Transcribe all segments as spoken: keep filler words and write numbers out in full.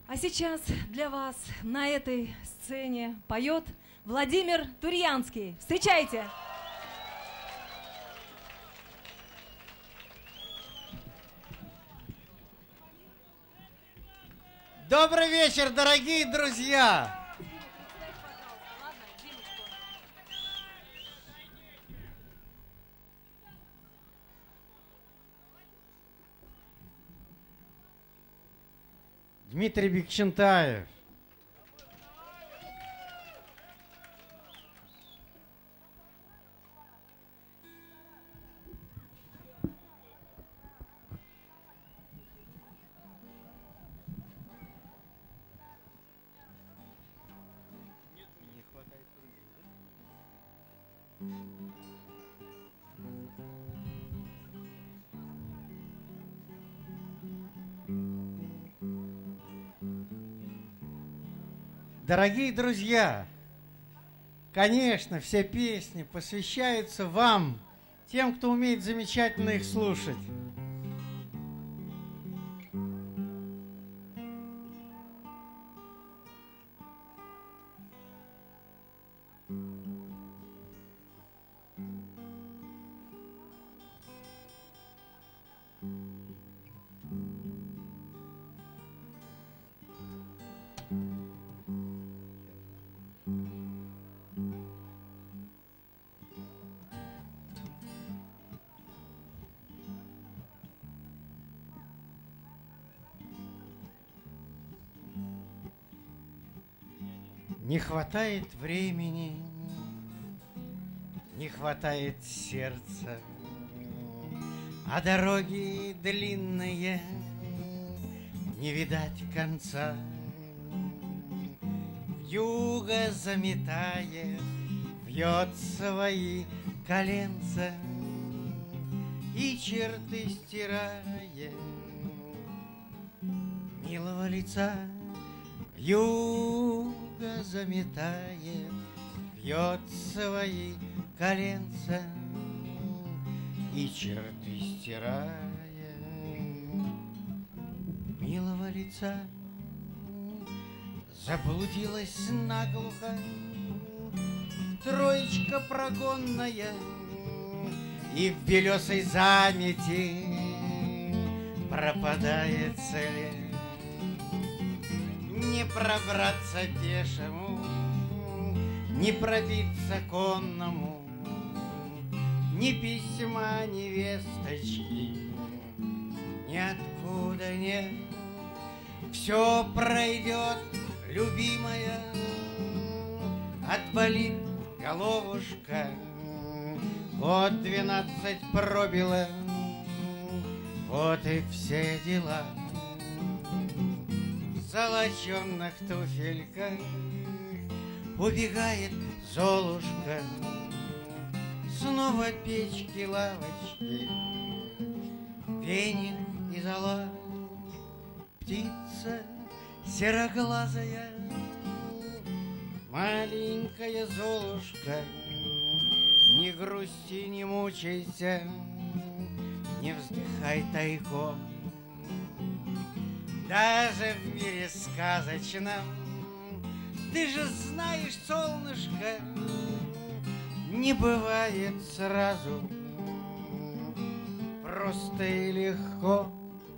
А сейчас для вас на этой сцене поет Владимир Турьянский. Встречайте! Добрый вечер, дорогие друзья! Дмитрий Бекчентаев. Дорогие друзья, конечно, все песни посвящаются вам, тем, кто умеет замечательно их слушать. Не хватает времени, не хватает сердца, а дороги длинные, не видать конца. Вьюга заметает, вьет свои коленца и черты стирает милого лица. Вьюга заметает, вьет свои коленца и черты стирает милого лица. Заблудилась наглухо троечка прогонная, и в белесой замети пропадает след. Не пробраться пешему, не пробиться конному, ни письма, ни весточки, ниоткуда нет. Все пройдет, любимая, отболит головушка. Вот двенадцать пробило, вот и все дела. В золоченных туфельках убегает Золушка. Снова печки, лавочки, веник и зола. Птица сероглазая, маленькая Золушка, не грусти, не мучайся, не вздыхай тайком. Даже в мире сказочном, ты же знаешь, солнышко, не бывает сразу просто и легко.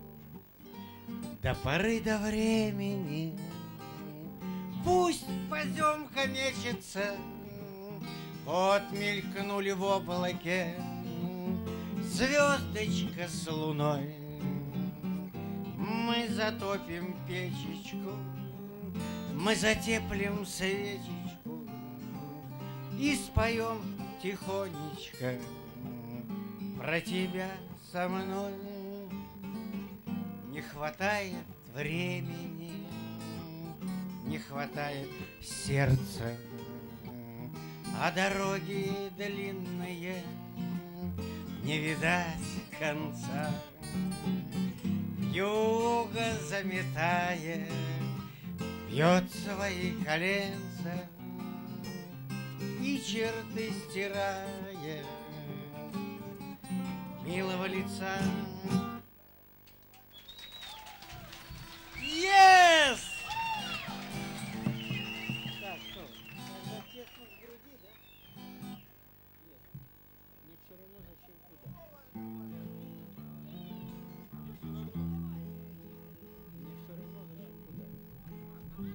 До поры до времени пусть поземка мечется. Вот мелькнули в облаке звездочка с луной. Мы затопим печечку, мы затеплим свечечку и споем тихонечко про тебя со мной. Не хватает времени, не хватает сердца, а дороги длинные, не видать конца. Вьюга заметает, бьет свои коленца и черты стирает милого лица. Yes!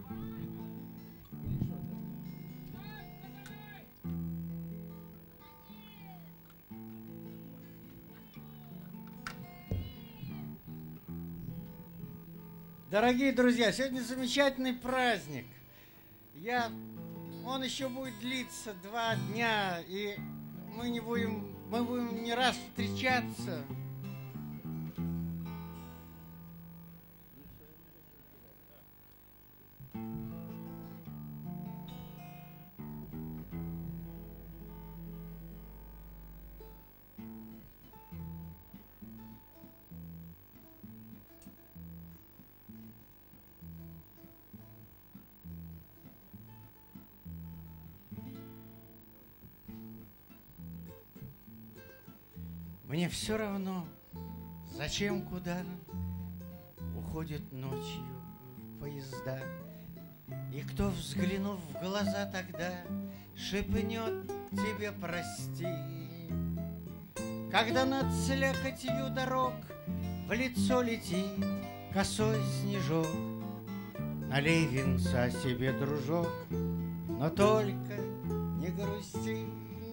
Дорогие друзья, сегодня замечательный праздник. Я, он еще будет длиться два дня, и мы не будем, мы будем не раз встречаться. Мне все равно, зачем, куда уходят ночью поезда. И кто, взглянув в глаза тогда, шепнет тебе прости. Когда над слякотью дорог в лицо летит косой снежок, налей винца себе, дружок, но только не грусти.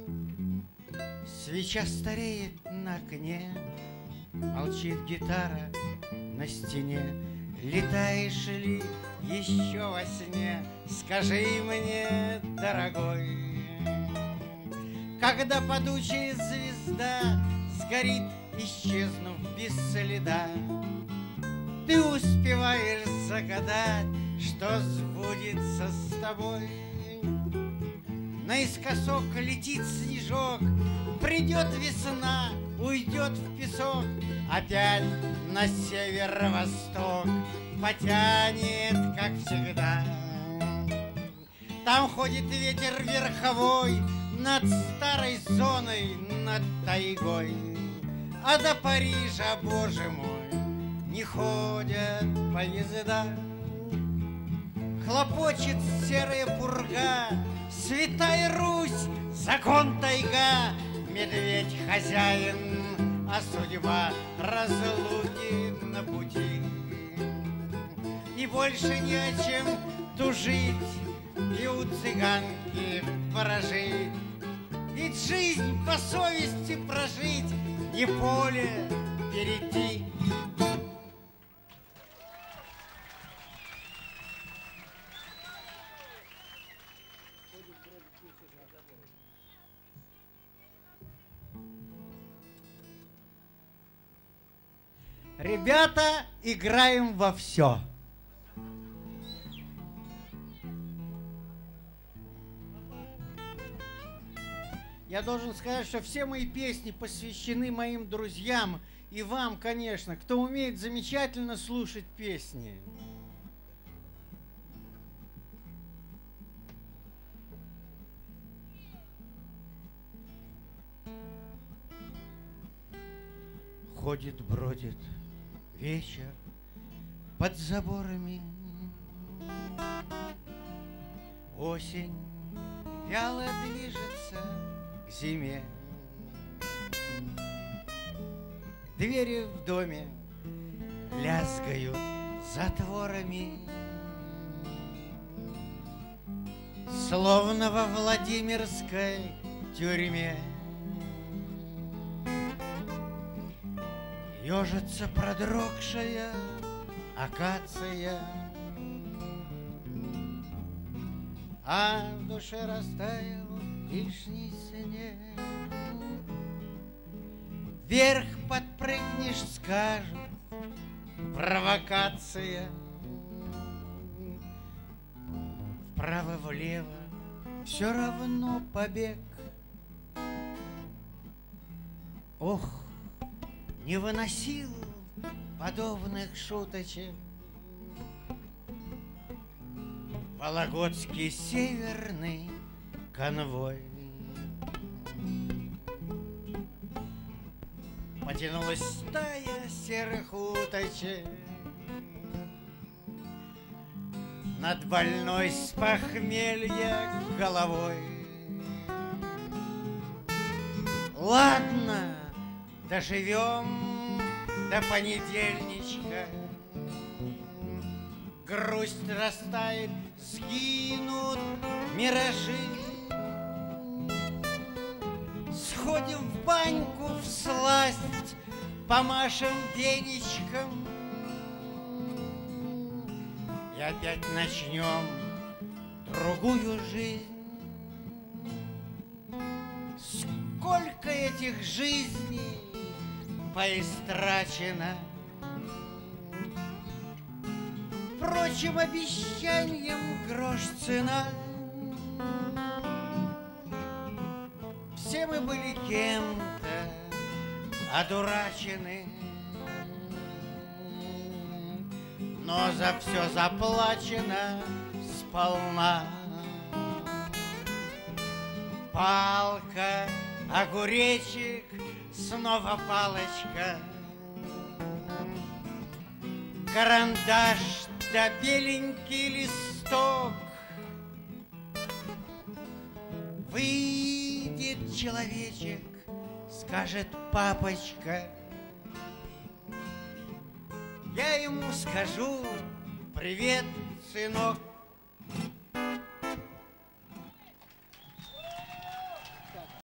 Свеча стареет на окне, молчит гитара на стене. Летаешь ли еще во сне? Скажи мне, дорогой, когда падучая звезда сгорит, исчезнув без следа, ты успеваешь загадать, что сбудется с тобой. Наискосок летит снежок, придет весна, уйдет в песок, опять на северо-восток потянет, как всегда. Там ходит ветер верховой над старой зоной, над тайгой, а до Парижа, боже мой, не ходят поезда. Хлопочет серая пурга, Святая Русь, закон тайга, медведь хозяин, а судьба разлуки на пути. И больше не о чем тужить, и у цыганки прожить. Ведь жизнь по совести прожить, не поле перейти. Ребята, играем во все. Я должен сказать, что все мои песни посвящены моим друзьям и вам, конечно, кто умеет замечательно слушать песни. Ходит, бродит вечер под заборами, осень вяло движется к зиме. Двери в доме лязгают затворами, словно во Владимирской тюрьме. Ёжится продрогшая акация, а в душе растаял лишний снег. Вверх подпрыгнешь, скажут, провокация. Вправо-влево все равно побег. Ох, не выносил подобных шуточек Вологодский северный конвой. Потянулась стая серых уточек над больной с похмелья головой. Ладно, доживем до понедельничка, грусть растает, сгинут миражи. Сходим в баньку всласть, помашем веничком и опять начнем другую жизнь. Сколько этих жизней поистрачено прочим обещаниям грош цена. Все мы были кем-то одурачены, но за все заплачено сполна. Палка, огуречек, снова палочка, карандаш да беленький листок. Выйдет человечек, скажет папочка. Я ему скажу: привет, сынок.